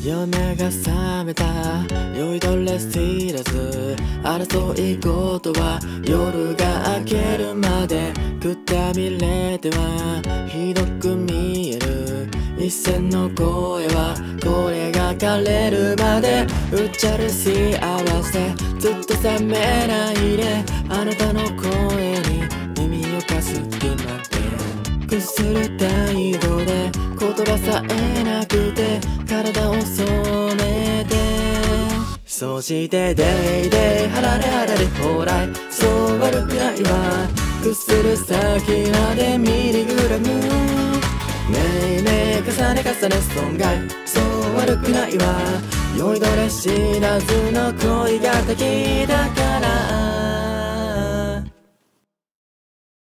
夢が覚めた酔いどれ知らず争い事は夜が明けるまでくたびれてはひどく見える一線の声はこれが枯れるまでうっちゃる幸せずっと冷めないであなたの声に耳を貸す日までくする態度で言葉さえなくて体を染めてそしてデイデイ離れ離れほらそう悪くないわくする先までミリグラムねえねえ重ね重ね損害そう悪くないわ酔いどれ知らずの恋が敵だから